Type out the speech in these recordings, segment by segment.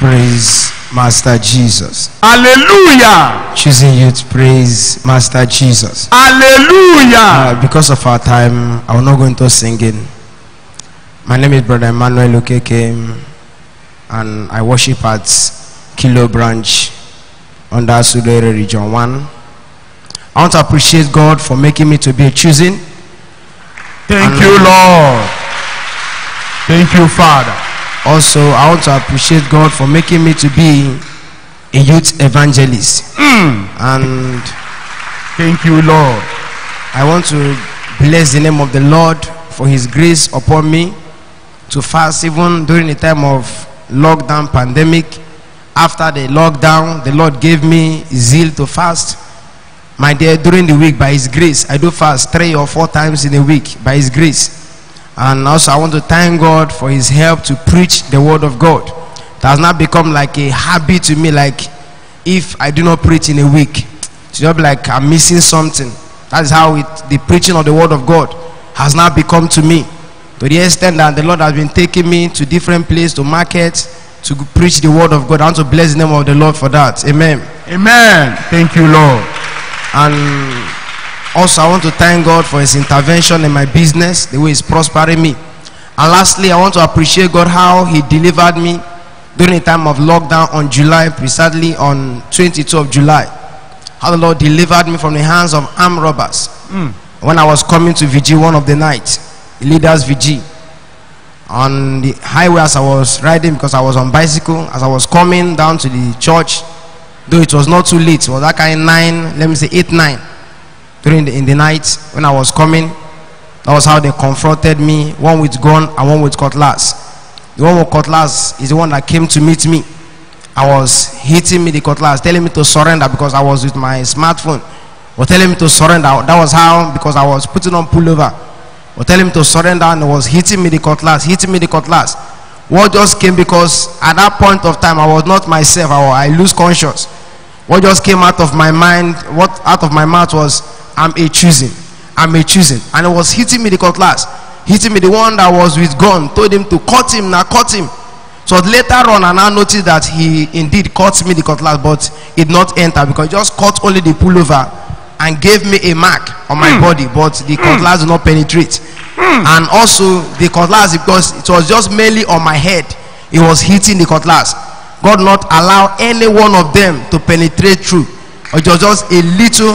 Praise Master Jesus. Hallelujah. Choosing youth, praise Master Jesus. Hallelujah. Because of our time, I will not go into singing. My name is Brother Emmanuel Okeke, and I worship at Kilo Branch under Sudere Region 1. I want to appreciate God for making me to be a choosing. Thank you, Lord. Thank you, Father. Also, I want to appreciate God for making me to be a youth evangelist. And thank you, Lord. I want to bless the name of the Lord for his grace upon me to fast even during the time of lockdown pandemic. After the lockdown, the Lord gave me zeal to fast. My dear, during the week, by his grace, I do fast 3 or 4 times in a week by his grace. And also I want to thank God for his help to preach the word of God. It has not become like a habit to me, like if I do not preach in a week, it's just like I'm missing something. That is how the preaching of the word of God has now become to me, to the extent that the Lord has been taking me to different places, to market, to preach the word of God. I want to bless the name of the Lord for that. Amen. Amen. Thank you, Lord. And also I want to thank God for his intervention in my business, the way he's prospering me. And lastly, I want to appreciate God how he delivered me during the time of lockdown on July, precisely on 22 of July. How the Lord delivered me from the hands of armed robbers. When I was coming to VG one of the night, the leaders VG, on the highway as I was riding, because I was on bicycle, as I was coming down to the church, though it was not too late, it was that kind of 9, let me say 8, 9. In the night when I was coming, that was how they confronted me, one with gun and one with cutlass. The one with cutlass is the one that came to meet me. I was hitting me the cutlass, telling me to surrender because I was with my smartphone. Or telling me to surrender. That was how, because I was putting on pullover. Or telling me to surrender, and was hitting me the cutlass, What just came, because at that point of time I was not myself, I lose conscious. What just came out of my mind, what out of my mouth was, I'm a choosing. And it was hitting me the cutlass, hitting me the one that was with gun, told him to cut him. So later on I now noticed that he indeed cut me the cutlass, but it did not enter, because he just cut only the pullover and gave me a mark on my body, but the cutlass did not penetrate. And also the cutlass, because it was just mainly on my head, it was hitting the cutlass. God not allow any one of them to penetrate through. It was just a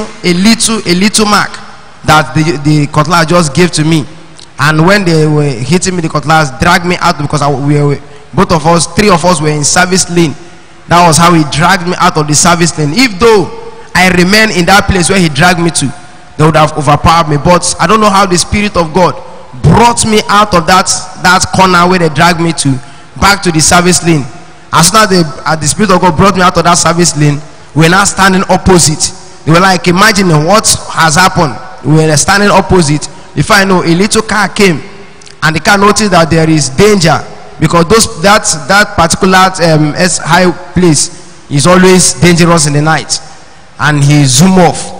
little mark that the cutlass just gave to me. And when they were hitting me, the cutlass dragged me out, because both of us, 3 of us were in service lane. That was how he dragged me out of the service lane. If though I remained in that place where he dragged me to, they would have overpowered me. But I don't know how the Spirit of God brought me out of that corner where they dragged me to, back to the service lane. As soon as the Spirit of God brought me out of that service lane, we were now standing opposite. They were like, imagining what has happened. We were standing opposite. Before I know, a little car came, and the car noticed that there is danger, because that particular high place is always dangerous in the night. And he zoomed off.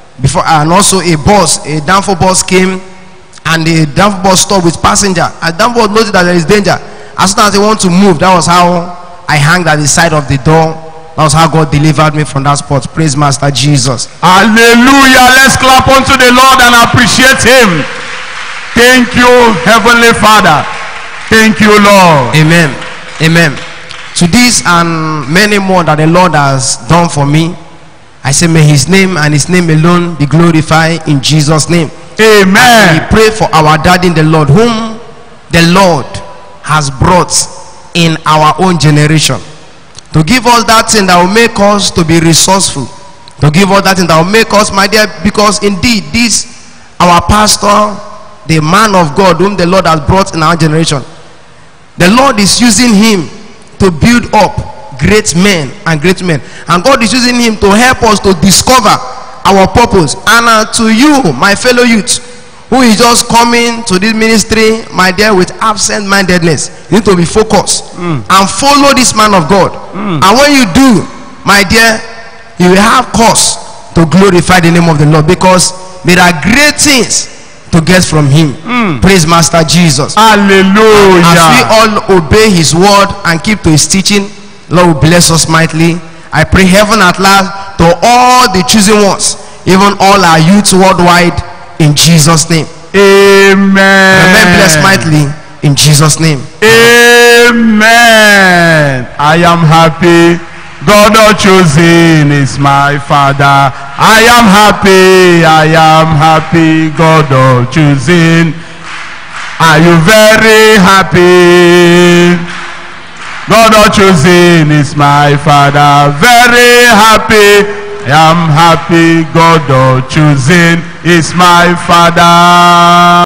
And also a downfall bus came, and the downfall bus stopped with passenger. And downfall bus noticed that there is danger. As soon as they want to move, that was how I hung at the side of the door. That was how God delivered me from that spot. Praise Master Jesus. Hallelujah. Let's clap unto the Lord and appreciate him. Thank you, Heavenly Father. Thank you, Lord. Amen. Amen. To this and many more that the Lord has done for me, I say, may his name and his name alone be glorified in Jesus' name. Amen. And we pray for our daddy in the Lord, whom the Lord has brought in our own generation, to give us that thing that will make us to be resourceful, to give us that thing that will make us, my dear, because indeed this our pastor, the man of God whom the Lord has brought in our generation, the Lord is using him to build up great men and great women, and God is using him to help us to discover our purpose. And to you, my fellow youth, who is just coming to this ministry, my dear, with absent-mindedness, you need to be focused and follow this man of God. And when you do, my dear, you will have cause to glorify the name of the Lord, because there are great things to get from him. Praise Master Jesus. Hallelujah. As we all obey his word and keep to his teaching, Lord will bless us mightily. I pray heaven at last to all the chosen ones, even all our youth worldwide, in Jesus' name. Amen. Remain blessed mightily in Jesus' name. Amen. I am happy. God of chosen is my Father. I am happy. I am happy. God of chosen. Are you very happy? God of chosen is my Father. Very happy. I am happy. God of chosen is my Father.